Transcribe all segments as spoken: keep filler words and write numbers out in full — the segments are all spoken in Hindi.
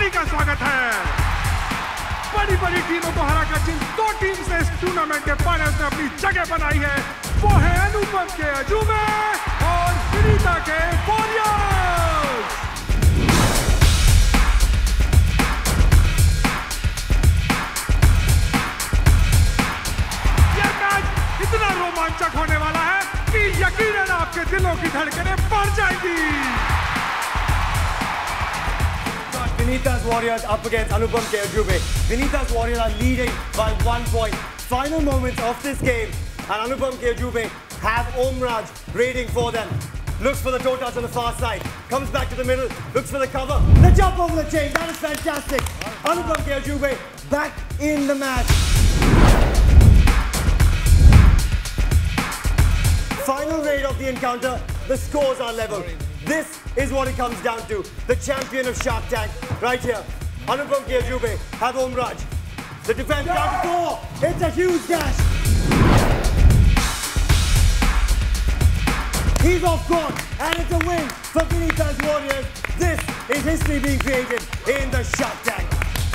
सभी का स्वागत है। बड़ी बड़ी टीमों को हराकर जिन दो टीम से इस टूर्नामेंट के फाइनल्स में अपनी जगह बनाई है वो है अनुपम के अजूबे और विनीता के वॉरियर्स। यह मैच इतना रोमांचक होने वाला है कि यकीनन आपके दिलों की धड़कनें बढ़ जाएंगी। Vinita's Warriors up against Anupam K. Ajube. Vinita's Warriors are leading by one point. Final moments of this game, and Anupam K. Ajube have Omraj raiding for them. Looks for the toe touch on the far side. Comes back to the middle. Looks for the cover. The jump over the chain. That is fantastic. Anupam K. Ajube back in the match. Final raid of the encounter. The scores are level. This is what it comes down to. The champion of Shark Tank, right here. Anupam K. Ajube have Omraj. The defense down to four. It's a huge dash. He's off court, and it's a win for Vinita's Warriors. This is history being created in the Shark Tank.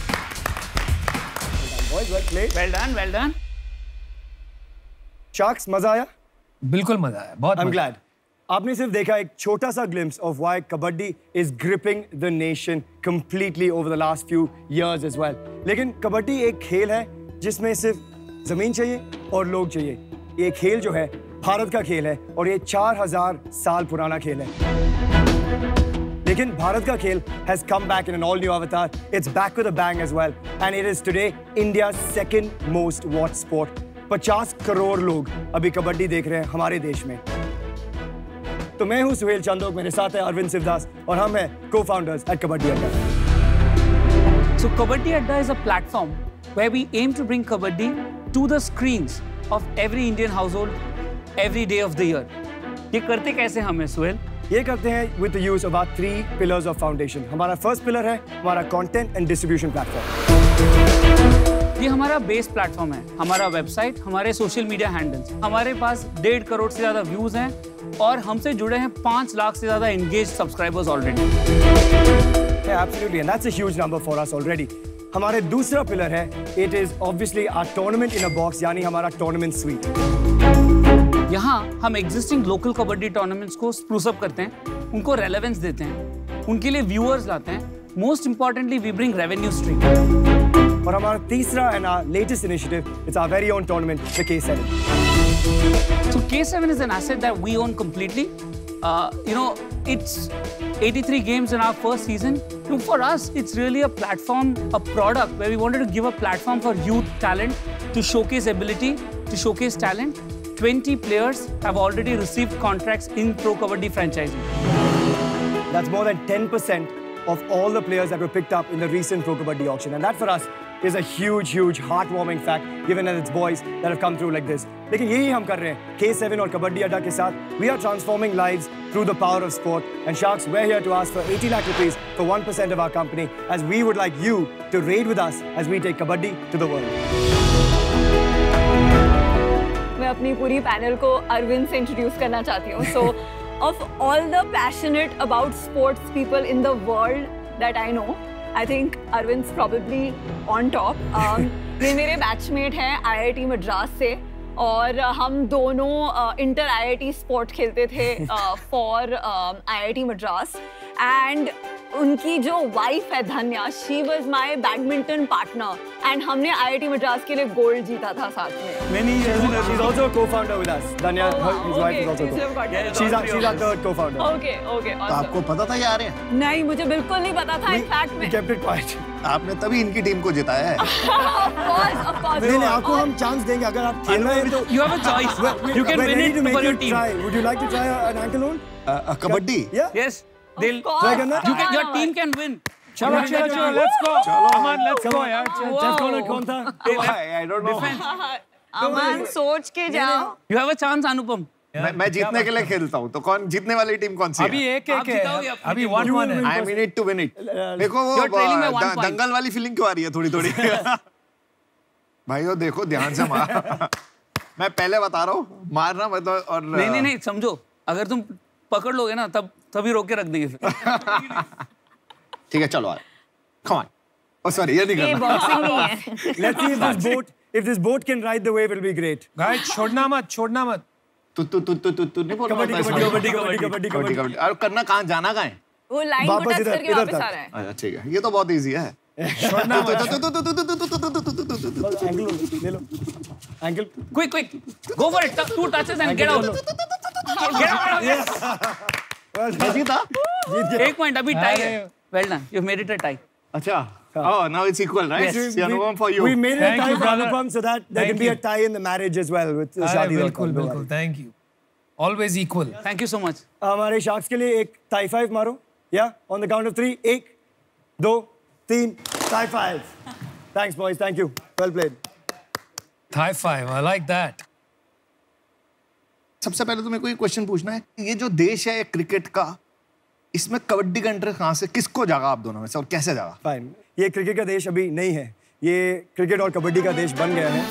Well done, boys. Well played. Well done, well done. Sharks, मजा आया? बिल्कुल मजा आया, बहुत I'm glad. आपने सिर्फ देखा एक छोटा सा glimpse of why kabaddi is gripping the nation completely over the last few years as well. लेकिन कबड्डी एक खेल है जिसमें सिर्फ जमीन चाहिए और लोग चाहिए. ये खेल जो है भारत का खेल है और ये चार हज़ार साल पुराना खेल है. लेकिन भारत का खेल has come back in an all new avatar. It's back with a bang as well, and it is today India's second most watched sport. पचास करोड़ लोग अभी कबड्डी देख रहे हैं हमारे देश में. तो मैं हूं सुहेल चंदोक, मेरे साथ है अरविंद शिवदास और हम हैं co-founders at Kabaddi Adda. So Kabaddi Adda is a platform where we aim to bring Kabaddi to the screens of every Indian household every day of the year. ये करते कैसे हम हैं सुहेल? ये करते हैं with the use of our three pillars of foundation. हमारा first pillar है हमारा content and distribution platform. ये हमारा बेस प्लेटफॉर्म है, हमारा वेबसाइट, हमारे सोशल मीडिया हैंडल्स. हमारे पास डेढ़ करोड़ से ज़्यादा व्यूज़ हैं और हमसे जुड़े हैं पाँच लाख से ज़्यादा engage subscribers already. Yeah, absolutely, and that's a huge number for us already. हमारे दूसरा पिलर है it is obviously our tournament in a box, यानी हमारा tournament suite. यहाँ हम एग्जिस्टिंग लोकल कबड्डी टूर्नामेंट्स को स्प्रूस अप करते हैं, उनको रेलेवेंस देते हैं, उनके लिए व्यूअर्स लाते हैं. Most importantly we bring revenue stream. और हमारा तीसरा and our latest initiative, it's our very own tournament, the K seven. So K seven is an asset that we own completely. Uh, you know, it's eighty-three games in our first season. You know, for us, it's really a platform, a product where we wanted to give a platform for youth talent to showcase ability, to showcase talent. twenty players have already received contracts in Pro Kabaddi franchising. That's more than ten percent of all the players that were picked up in the recent Pro Kabaddi auction. And that for us is a huge, huge heartwarming fact, given that it's boys that have come through like this. लेकिन यही हम कर रहे हैं K seven और कबड्डी अड्डा के साथ. We are transforming lives through the power of sport. And Sharks, we're here to ask for eighty lakh rupees for one percent of our company, as we would like you to raid with us as we take kabaddi to the world. मैं अपनी पूरी पैनल को अरविंद से इंट्रोड्यूस करना चाहती हूँ. So, of all the passionate about sports people in the world that I know, I think Arvind's probably on top. Um, ये मेरे बैचमेट हैं आई आई टी मद्रास से और हम दोनों inter I I T sport खेलते थे for I I T Madras. And उनकी जो वाइफ है Dhanya, she was my badminton partner and हमने आई आई टी मद्रास के लिए गोल्ड जीता था साथ में. Many years ago, she's also a co-founder with us. Dhanya, her, his wife is also a co-founder. She's our, she's our third co-founder. Okay, okay, awesome. तो आपको पता था ये आ रहे हैं? नहीं, मुझे बिल्कुल नहीं पता था. In fact, We kept it quiet. आपने तभी इनकी टीम को जिताया है. of course, of course. नहीं नहीं, आपको हम चांस देंगे अगर आप खेल रहे हैं तो. You have a choice. You can win it for your team. Try. Would you like to try an ankle on? Kabaddi? Yeah. Yes. They'll. Try करना? You can. Your team can win. चलो चलो चलो, let's go. Come on, let's go यार. Jeff Conner कौन था? I don't know. अमन सोच के जाओ. You have a chance, Anupam. मैं मैं जीतने के लिए खेलता हूँ. तो कौन जीतने वाली टीम कौन सी है? अभी एक एक है. अभी one one है. I am in it to win it. देखो वो दंगल वाली फीलिंग क्यों आ रही है थोड़ी थोड़ी? भाइयों देखो ध्यान से मार. मैं पहले बता रहा हूँ मारना मत. और नहीं नहीं नहीं समझो, अगर तुम पकड़ लोगे ना तब तभी रोक के रख देंगे. ठीक है चलो Come on. Oh sorry, ये नहीं ये करना. बॉक्सिंग नहीं है. Let's see if this boat, if this boat can ride the wave, it'll be great. Guys, छोड़ना मत, छोड़ना मत. तू तू तू तू तू तू नहीं बोल रहा कबड्डी था कबड्डी इसमें? कबड्डी कबड्डी कबड्डी कबड्डी कबड्डी. और करना कहाँ, जाना कहाँ है? वो लाइन को वापस टच इधर- करके इधर वापस तक. आ रहा है. अच्छा ठीक है, ये तो बहुत इजी है. छोड़ना मत. एंगल ले लो. Angle. Quick, quick. Go for it. Two touches and get out. Get out. Yes. ऐसी था? एक पॉइंट अभी टाई है. Well done. You've made it a tie. अच्छा. Oh, now it's equal, right? Yes. See, Anupam, for you. We made it a Thank tie you, for brother. Anupam so that there Thank can be a you. tie in the marriage as well with अरे Shadi. बिल्कुल बिल्कुल. Thank you. Always equal. Thank you so much. हमारे शार्क्स के लिए एक टाई फाइव मारो. Yeah, on the count of three. एक, दो, तीन. Tie five. Thanks, boys. Thank you. Well played. High five. I like that. सबसे पहले तो मेरे को ये क्वेश्चन पूछना है, ये जो देश है क्रिकेट का, इसमें कबड्डी का इंटरेस्ट कहाँ से, किसको जागा आप दोनों में से और कैसे जागा? Fine. ये क्रिकेट का देश अभी नहीं है. ये क्रिकेट और कबड्डी का देश बन गया है.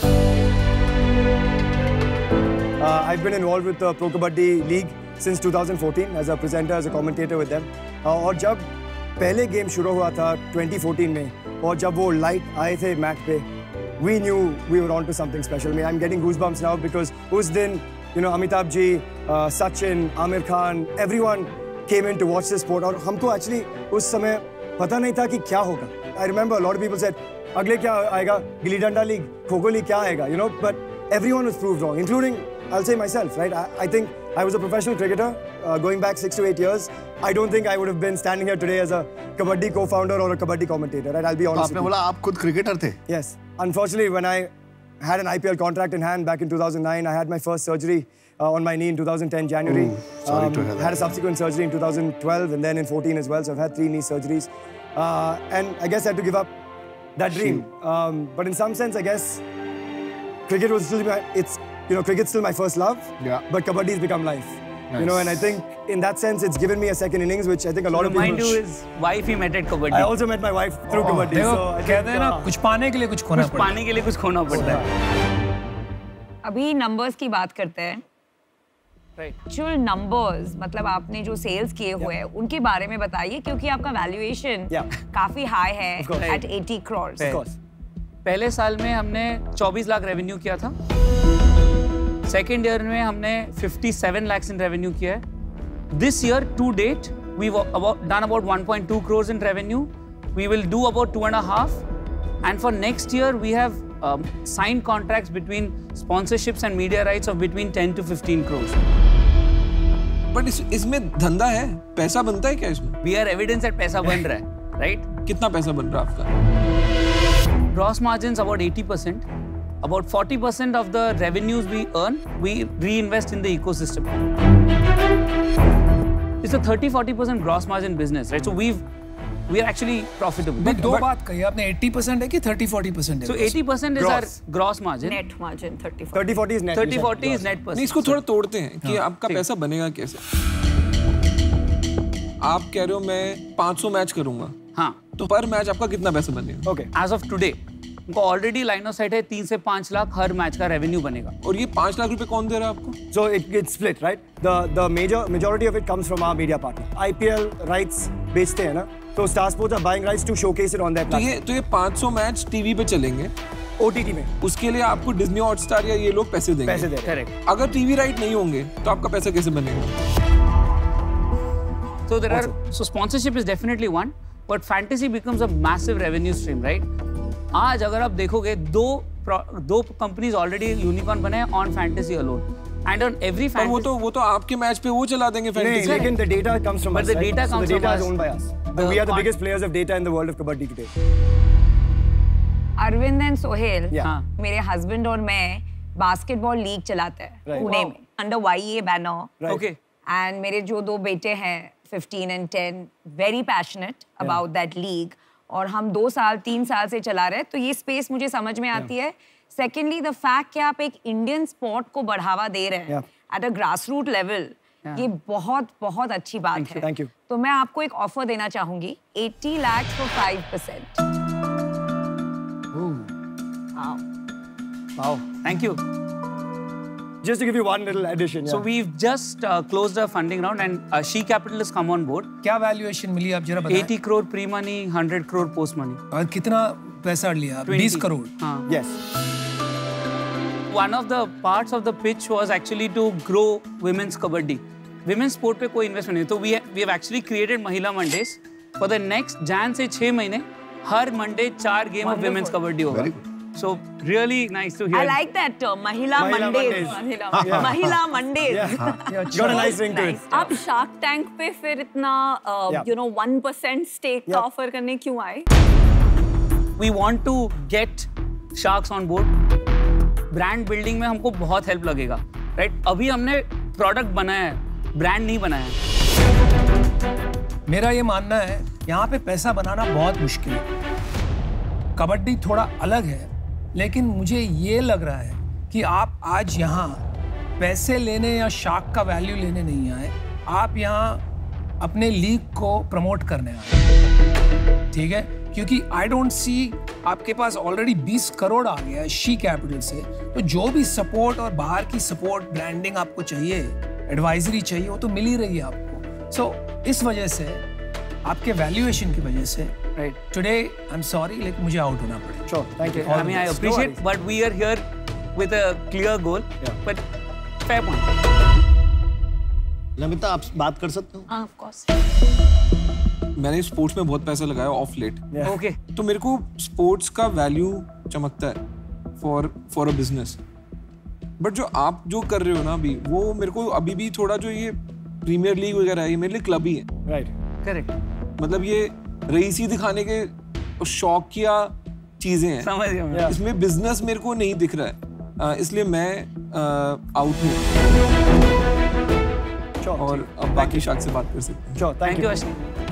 Uh, I've been involved with the Pro Kabaddi League since twenty fourteen as a presenter, as a commentator with them. Uh, और जब पहले गेम शुरू हुआ था twenty fourteen में और जब वो लाइट आए थे मैच पे, we knew we were on to something special. I mean, I'm getting goosebumps now because उस दिन, you know, Amitabh ji, uh, Sachin, Amir Khan, everyone came in to watch this sport. और हमको actually उस समय पता नहीं था कि क्या होगा. I remember a lot of people said, अगले क्या आएगा, गिल्ली डंडा लीग, खो खो लीग क्या आएगा, you know, but everyone was proved wrong, including, I'll say myself, right? I, I think I was a professional cricketer uh, going back six to eight years. I don't think I would have been standing here today as a kabaddi co-founder or a kabaddi commentator, right? I'll be तो honest आपने with you. बोला आप खुद क्रिकेटर थे? Yes. Unfortunately, when I had an I P L contract in hand back in two thousand nine, I had my first surgery uh, on my knee in two thousand ten January. Ooh, sorry to hear that. Had a subsequent surgery in two thousand twelve and then in fourteen as well. So I've had three knee surgeries. Uh, and I guess I had to give up that dream. Um, but in some sense, I guess cricket was still my, it's, you know, cricket's still my first love. Yeah. But kabaddi's become life. Nice. You know, and I think in that sense, it's given me a second innings, which I think a lot of Remind people. you his wife he met at kabaddi. I also met my wife through kabaddi. देखो So I कहते हैं ना think, uh, कुछ पाने के लिए कुछ खोना कुछ पड़ता है. पाने के लिए कुछ खोना पड़ता है. अभी नंबर्स की बात करते हैं. एक्चुअल नंबर्स मतलब आपने जो सेल्स किए हुए हैं उनके बारे में बताइए क्योंकि आपका वैल्यूएशन Yeah. काफी हाई है course. At eighty crores. of course. पहले साल में हमने चौबीस लाख रेवेन्यू किया था. सेकेंड ईयर में हमने fifty-seven lakhs in revenue किया है. This year to date we've about done about one point two crores in revenue. We will do about two and a half. And for next year we have um, signed contracts between sponsorships and media rights of between ten to fifteen crores. But इस, इसमें धंधा है, पैसा बनता है क्या इसमें? We are evidence that पैसा बन रहा है, right? कितना पैसा बन रहा है आपका? Gross margins about eighty percent. About forty percent of the revenues we earn, we reinvest in the ecosystem. It's a thirty to forty percent gross margin business, right? So we've we are actually profitable. नहीं, दो बात कही आपने. eighty percent है कि thirty to forty percent है? So eighty percent is Gross. our gross margin. Net margin thirty forty. thirty forty is net. thirty forty is net नहीं, percent. इसको थोड़ा तोड़ते हैं कि आपका पैसा बनेगा कैसे. आप कह रहे हो मैं पाँच सौ मैच करूंगा, हाँ. तो पर मैच आपका कितना पैसा बनेगा? Okay. As of today, उनको ऑलरेडी लाइन ऑफ साइट है तीन से पाँच लाख हर मैच का रेवेन्यू बनेगा. और ये पाँच लाख रुपए कौन दे रहा है आपको? So it gets split, right? The the major majority of it comes from our media partner. I P L rights बेचते हैं ना, तो Star Sports are buying rights to showcase it on their तो platform. ये तो ये पाँच सौ मैच टीवी पे चलेंगे. O T T में उसके लिए आपको डिज्नी हॉटस्टार या ये लोग पैसे देंगे. पैसे दे रहे हैं. Correct. अगर टीवी राइट नहीं होंगे तो आपका पैसा कैसे बनेगा? So there are so sponsorship is definitely one, but fantasy becomes a massive revenue stream, right? आज अगर आप देखोगे दो दो कंपनीज ऑलरेडी यूनिकॉर्न बने हैं on fantasy alone and on every पर वो तो वो तो आपके मैच पे वो चला देंगे नहीं, फैंटेसी. लेकिन the data comes from But us, the right? data So comes the data from is us. owned by us. The But we are the con- biggest players of data in the world of kabaddi today. Arvind and Sohail Yeah. हाँ. मेरे हस्बैंड और मैं बास्केटबॉल लीग चलाते हैं Right. पुणे Wow. में under Y A banner. Right. Okay. And मेरे जो दो बेटे हैं fifteen and ten very passionate about that league और हम दो साल तीन साल से चला रहे हैं तो ये स्पेस मुझे समझ में आती है. सेकेंडली द फैक्ट कि आप एक इंडियन स्पोर्ट को बढ़ावा दे रहे हैं at a grass root level, ये बहुत बहुत अच्छी बात है. Thank you. तो मैं आपको एक ऑफर देना चाहूंगी eighty lakhs for five percent. Wow, thank you. just to give you one little addition. Yeah. So we've just uh, closed a funding round and uh, She Capital has come on board. क्या valuation मिली आप जरा बताएं? eighty crore pre-money, one hundred crore post-money. और कितना पैसा लिया? twenty करोड़. हाँ. Yes. One of the parts of the pitch was actually to grow women's kabaddi. Women's sport पे कोई investment नहीं. तो we we have actually created Mahila Mondays. For the next Jan से छह महीने हर Monday चार game of women's kabaddi होगा. Very good. So really nice to hear. I like that term, Mahila, Mahila Mondays. Mondays. Mahila, Yeah. Mahila Mondays. Yeah. Got a nice ring to it. आप Shark Tank पे फिर इतना uh, Yeah. you know one percent stake का Yeah. offer करने क्यों आए? We want to get sharks on board. Brand building में हमको बहुत help लगेगा, right? अभी हमने product बनाया है, brand नहीं बनाया है. मेरा ये मानना है यहाँ पे पैसा बनाना बहुत मुश्किल है. कबड्डी थोड़ा अलग है, लेकिन मुझे ये लग रहा है कि आप आज यहाँ पैसे लेने या शार्क का वैल्यू लेने नहीं आए. आप यहाँ अपने लीग को प्रमोट करने आए. ठीक है, क्योंकि आई डोंट सी आपके पास ऑलरेडी बीस करोड़ आ गया है शी कैपिटल से. तो जो भी सपोर्ट और बाहर की सपोर्ट, ब्रांडिंग आपको चाहिए, एडवाइजरी चाहिए, वो तो मिल ही रही है आपको. सो so, इस वजह से आपके वैल्यूएशन की वजह से Right. Today I am sorry, लेकिन मुझे आउट होना पड़ेगा. Sure. Thank you. I mean, I appreciate, but we are here with a clear goal. Yeah. But fair point. Namita, आप बात कर सकते हो? हाँ, of course. मैंने स्पोर्ट्स में बहुत पैसा लगाया ऑफ लेट. Yeah. Okay. तो मेरे को स्पोर्ट्स का वैल्यू चमकता है for for a business. But जो आप जो कर रहे हो ना अभी, वो मेरे को अभी भी थोड़ा जो ये प्रीमियर लीग वगैरह है, ये मेरे लिए क्लब ही है. Right. Correct. मतलब ये रईसी दिखाने के शौक किया चीजें हैं. समझ गया मैं. इसमें बिजनेस मेरे को नहीं दिख रहा है, आ, इसलिए मैं आउट हूँ. Sure. और अब बाकी शाख से बात कर सकते हैं. Sure. Thank, Thank you, Ashni.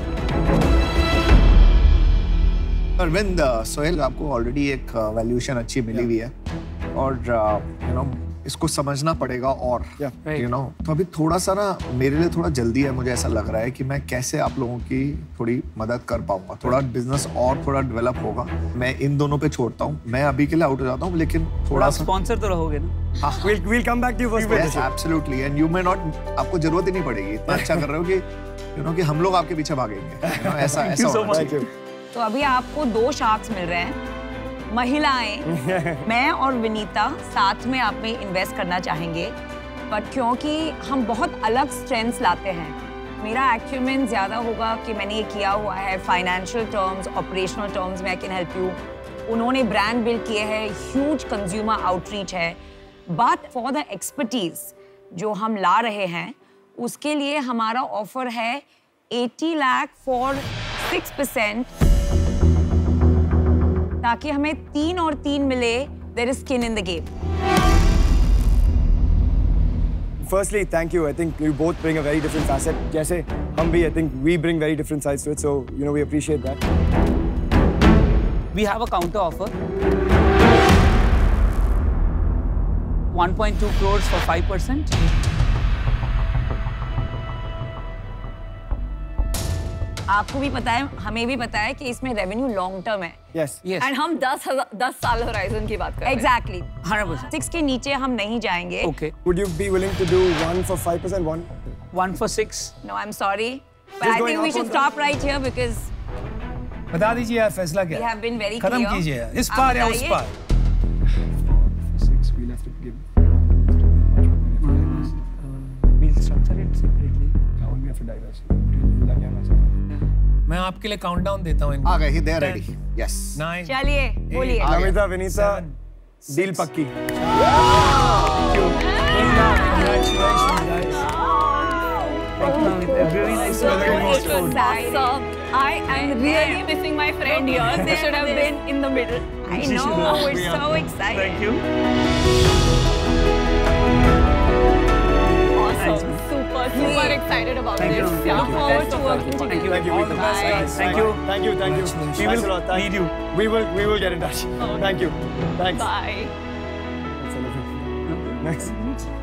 Arvind, Sohail, आपको ऑलरेडी एक वैल्यूएशन अच्छी मिली हुई है और यू नो इसको समझना पड़ेगा और Yeah. यू नो तो अभी थोड़ा सा ना मेरे लिए थोड़ा जल्दी है. मुझे ऐसा लग रहा है कि मैं कैसे आप लोगों की थोड़ी मदद कर पाऊंगा. थोड़ा बिजनेस और थोड़ा डेवलप होगा. मैं इन दोनों पे छोड़ता हूँ. मैं अभी के लिए आउट हो जाता हूँ, लेकिन थोड़ा सा स्पॉन्सर तो रहोगे ना. We'll we'll come back to you first. Yes, absolutely. And you may not, आपको जरूरत ही नहीं पड़ेगी. इतना अच्छा कर रहे हो कि यू नो कि हम लोग आपके पीछे भागेंगे. You know, ऐसा ऐसा होना Thank चाहिए. you. तो अभी आपको दो शार्क्स मिल रहे हैं. महिलाएं, मैं और विनीता साथ में आप में इन्वेस्ट करना चाहेंगे, बट क्योंकि हम बहुत अलग स्ट्रेंथ्स लाते हैं, मेरा एक्यूमेंट ज़्यादा होगा कि मैंने ये किया हुआ है फाइनेंशियल टर्म्स, ऑपरेशनल टर्म्स में आई कैन हेल्प यू. उन्होंने ब्रांड बिल्ड किए हैं, ह्यूज कंज्यूमर आउटरीच है. बट फॉर द एक्सपर्टीज जो हम ला रहे हैं, उसके लिए हमारा ऑफर है अस्सी लाख फॉर सिक्स परसेंट, ताकि हमें तीन और तीन मिले. There is skin in the game. Firstly, thank you. I think you both bring a very different facet. जैसे हम भी, I think we bring very different sides to it. So you know we appreciate that. We have a counter offer. one point two crores for five percent. आपको भी पता है, हमें भी पता है कि इसमें रेवेन्यू लॉन्ग टर्म है. Yes. Yes. एंड हम दस दस साल होराइजन की बात कर रहे हैं. Exactly. one hundred percent. Six के नीचे हम नहीं जाएंगे. Okay. Would you be willing to do one for five percent? One. One for six. No, I am sorry, but Just I going think we up should on stop right here because बता दीजिए यार फैसला क्या वी है? हैव बीन वेरी खत्म क्लियर. कीजिए, इस पार या उस बताइए. पार. Six. We'll have to give. We'll structure it separately. How will we have to divest? We'll again myself. मैं आपके लिए काउंटडाउन देता हूँ इनको. आ गए, they are ready. Yes. Nine. चलिए बोलिए. आ गया. Namita, Vinita, deal पक्की. Congratulations, guys. Thank you, Namita. Very nice to meet you. It was awesome. I am really missing my friend here. They should have been in the middle. I know, we're so excited. Thank you. Awesome. Super, super excited about Thank this. you. Look forward to working Thank together. you. Thank you. All the best, Bye. guys. Thank you. Thank you. Thank you. Congratulations. We Thanks will a lot. Thank need you. We will. We will get in touch. Thank you. Thanks. Bye. Next.